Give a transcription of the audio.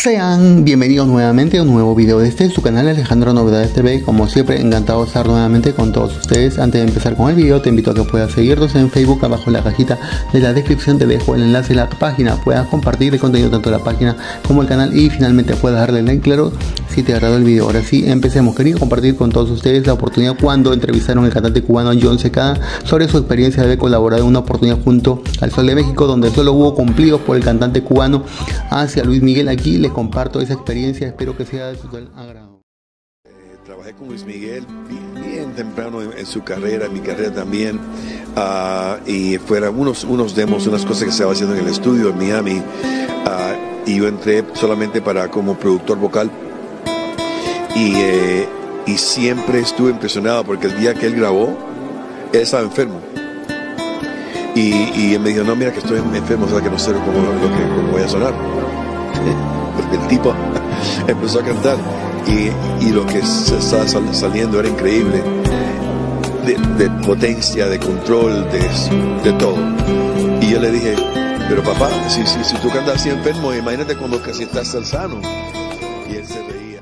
Sean bienvenidos nuevamente a un nuevo video de su canal Alejandro Novedades TV. Como siempre, encantado de estar nuevamente con todos ustedes. Antes de empezar con el video, te invito a que puedas seguirnos en Facebook. Abajo en la cajita de la descripción te dejo el enlace de la página, puedas compartir el contenido tanto de la página como el canal y finalmente puedas darle like, claro, si te agradó el video. Ahora sí, empecemos. Quería compartir con todos ustedes la oportunidad cuando entrevistaron al cantante cubano John Secada sobre su experiencia de haber colaborado en una oportunidad junto al Sol de México, donde solo hubo cumplidos por el cantante cubano hacia Luis Miguel. Aquí les comparto esa experiencia, espero que sea de total agrado. Trabajé con Luis Miguel bien temprano en su carrera, en mi carrera también, y fueron unos demos, unas cosas que se estaba haciendo en el estudio en Miami, y yo entré solamente como productor vocal, y siempre estuve impresionado porque el día que él grabó, él estaba enfermo. Y él me dijo, no, mira que estoy enfermo, o sea que no sé cómo voy a sonar. El tipo empezó a cantar y lo que se estaba saliendo era increíble, de potencia, de control, de todo. Y yo le dije, pero papá, si tú cantas así enfermo, imagínate cuando casi estás sano. Y él se reía.